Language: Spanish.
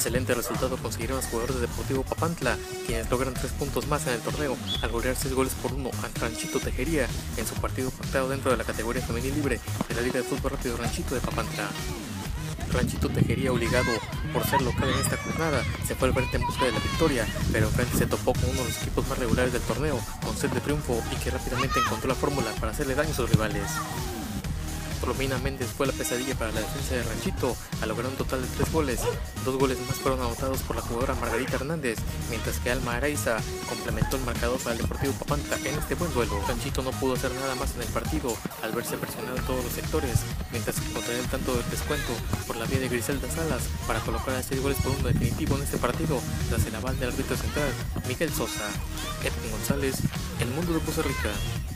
Excelente resultado consiguieron los jugadores de Deportivo Papantla, quienes logran 3 puntos más en el torneo al golear 6 goles por 1 ante Ranchito Tejería en su partido pactado dentro de la categoría femenil libre de la Liga de Fútbol Rápido Ranchito de Papantla. Ranchito Tejería, obligado por ser local en esta jornada, se fue al frente en busca de la victoria, pero enfrente se topó con uno de los equipos más regulares del torneo, con sed de triunfo y que rápidamente encontró la fórmula para hacerle daño a sus rivales. Romina Méndez fue la pesadilla para la defensa de Ranchito al lograr un total de 3 goles. 2 goles más fueron anotados por la jugadora Margarita Hernández, mientras que Alma Araiza complementó el marcador para el Deportivo Papantla en este buen duelo. Ranchito no pudo hacer nada más en el partido al verse presionado en todos los sectores, mientras que encontraría el tanto del descuento por la vía de Griselda Salas para colocar a 6 goles por 1 definitivo en este partido tras el aval del árbitro central Miguel Sosa. Edwin González, El Mundo de Poza Rica.